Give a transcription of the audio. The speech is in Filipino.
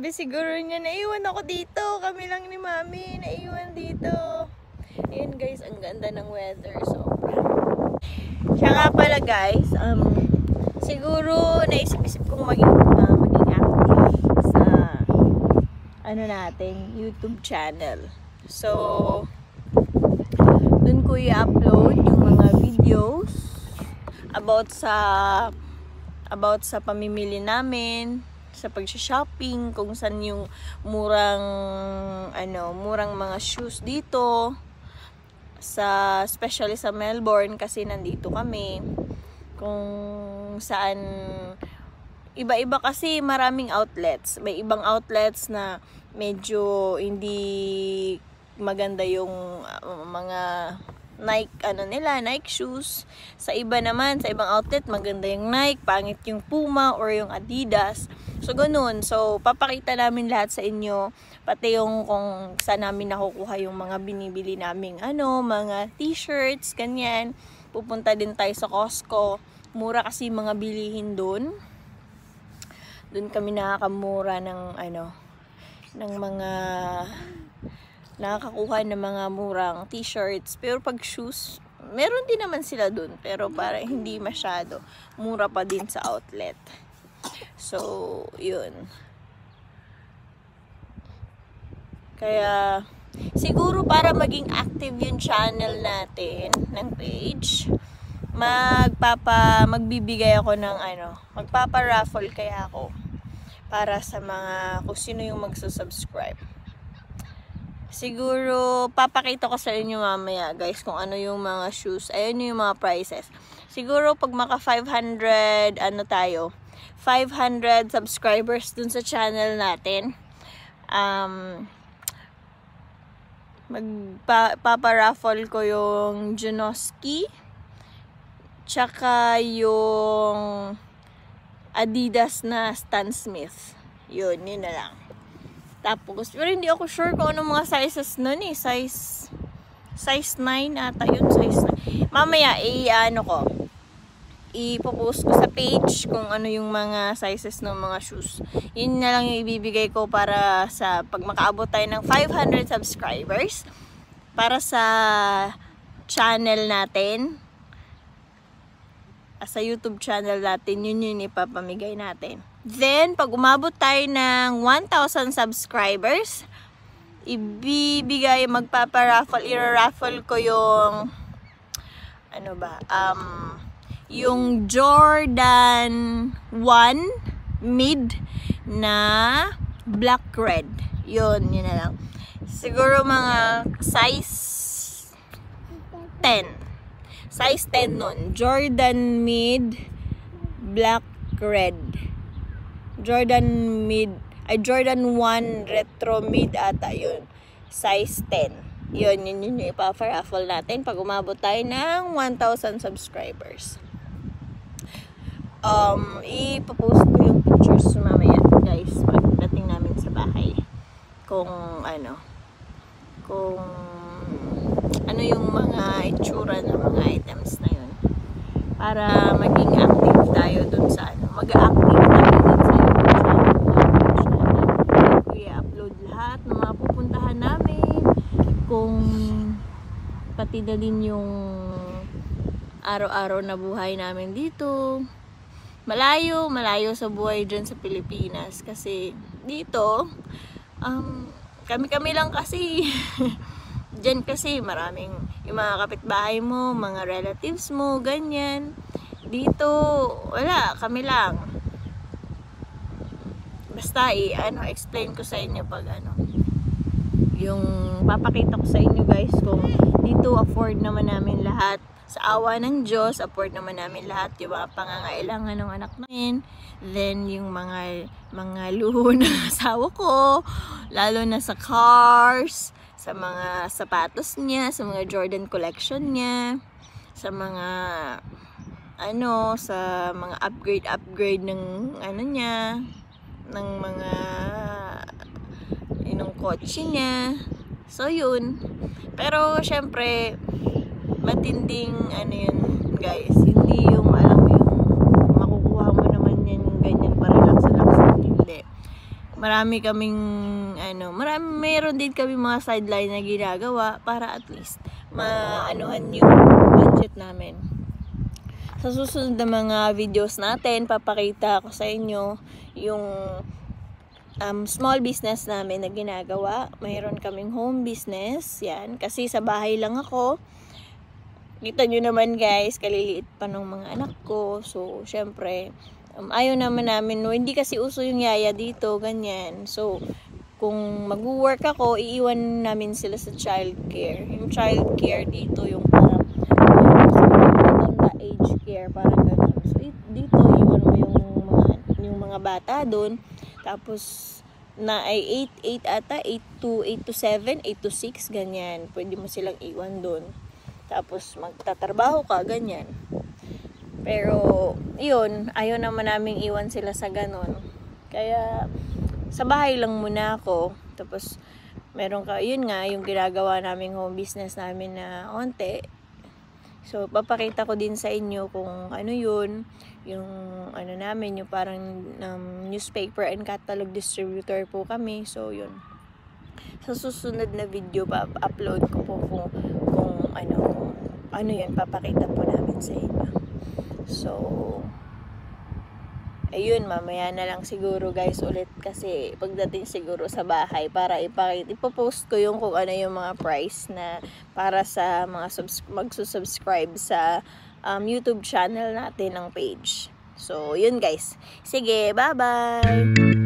Sabi siguro niya, naiwan ako dito. Kami lang ni Mami, naiwan dito. Ayun guys, ang ganda ng weather. Sobra. Siya nga pala guys, siguro naisip-isip kong maging active sa nating YouTube channel. So, dun ko i-upload yung mga videos about sa pamimili namin, sa pag-shopping, kung saan yung murang mga shoes dito, especially sa Melbourne kasi nandito kami, kung saan iba-iba kasi maraming outlets. May ibang outlets na medyo hindi maganda yung mga Nike shoes. Sa iba naman, sa ibang outlet maganda yung Nike, pangit yung Puma or yung Adidas. So ganun. So papakita namin lahat sa inyo, pati yung kung saan namin nakukuha yung mga binibili naming mga t-shirts, ganyan. Pupunta din tayo sa Costco. Mura kasi mga bilihin doon. Doon kami nakakamura ng mga nakakakuha ng mga murang t-shirts. Pero pag shoes, meron din naman sila dun. Pero para hindi masyado. Mura pa din sa outlet. So, yun. Kaya, siguro para maging active yung channel natin, ng page, magbibigay ako ng magpapa-raffle kaya ako. Para sa mga, kung sino yung magsusubscribe. Siguro, papakita ko sa inyo mamaya, guys, kung ano yung mga shoes. Ayun yung mga prices. Siguro, pag maka 500, 500 subscribers dun sa channel natin, magpaparaffle ko yung Junoski, tsaka yung Adidas na Stan Smith. Yun na lang. Tapos, pero hindi ako sure kung anong mga sizes nun eh. Size 9 ata yun. Size 9. Mamaya, ipopost ko sa page kung ano yung mga sizes ng mga shoes. Yun na lang yung ibibigay ko para sa pag makaabot tayo ng 500 subscribers. Para sa channel natin. Sa YouTube channel natin, yun ipapamigay natin. Then, pag umabot tayo ng 1,000 subscribers, i-raffle ko yung yung Jordan 1 mid na black red. Yun na lang. Siguro mga size 10. Size 10 nun. Jordan mid black red. Jordan 1 retro mid ata yun. Size 10. Yun yung ipa-raffle natin pag umabot tayo ng 1,000 subscribers. Ipopost ko yung pictures mamaya, guys, pagdating namin sa bahay. Kung ano yung mga itsura ng mga items na yun. Para maging active tayo dun sa mag-active tayo dun sa i-upload lahat ng mga pupuntahan namin, kung pati na din yung araw-araw na buhay namin dito. Malayo sa buhay dyan sa Pilipinas, kasi dito kami lang kasi dyan kasi maraming yung mga kapitbahay mo, mga relatives mo, ganyan. Dito wala, kami lang. Basta explain ko sa inyo pag yung papakita ko sa inyo, guys, kung dito afford naman namin lahat. Sa awa ng Diyos, afford naman namin lahat yung mga pangangailangan ng anak namin. Then, yung mga luho ng asawa ko, lalo na sa cars, sa mga sapatos niya, sa mga Jordan collection niya, sa mga sa mga upgrade ng niya, ng mga kotse niya. So, yun. Pero, syempre, matinding yun, guys. Hindi yung alam mo yung makukuha mo naman yan ganyan para lang sa hindi. marami kaming meron din kami mga sideline na ginagawa para at least maanuhan yung budget namin. Sa susunod na mga videos natin, papakita ko sa inyo yung small business namin na ginagawa. Mayroon kaming home business, yan, kasi sa bahay lang ako. Kita nyo naman guys, kaliliit pa ng mga anak ko. So, syempre, ayaw naman namin, no, hindi kasi uso yung yaya dito, ganyan. So, kung mag-work ako, iiwan namin sila sa childcare. Yung childcare dito, yung parang matanda age care, parang ganun. So, dito, iwan mo yung mga bata doon. Tapos, na ay 8 ata, 8 to 7, 8 to 6, ganyan. Pwede mo silang iwan doon. Tapos, magtatrabaho ka, ganyan. Pero, yun, ayaw naman namin iwan sila sa ganon. Kaya, sa bahay lang muna ako. Tapos, meron ka, yun nga, yung ginagawa naming home business namin na onte. So, papakita ko din sa inyo kung ano yun, yung ano namin, yung parang newspaper and catalog distributor po kami. So, yun. Sa susunod na video, upload ko po kung ano yun, papakita po namin sa inyo. So, ayun, mamaya na lang siguro guys ulit kasi pagdating siguro sa bahay para ipopost ko yung kung ano yung mga price na para sa mga magsusubscribe sa YouTube channel natin ng page. So, yun guys. Sige, bye-bye!